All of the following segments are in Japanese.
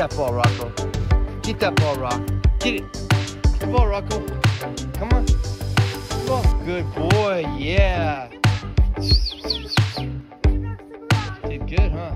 that ball, Rocco. Get that ball, Rock. Get it. Get the ball, Rocco. Come on. Come on. Good boy. Yeah. Did good, huh?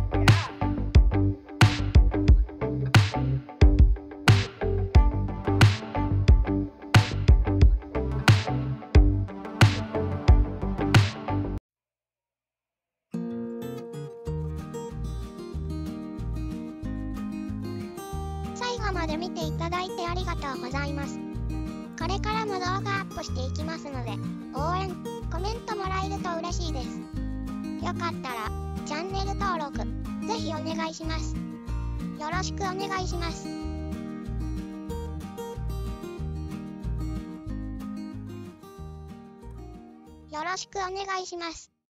最後まで見ていただいてありがとうございます。これからも動画アップしていきますので、応援、コメントもらえると嬉しいです。よかったら、チャンネル登録、ぜひお願いします。よろしくお願いします。よろしくお願いします。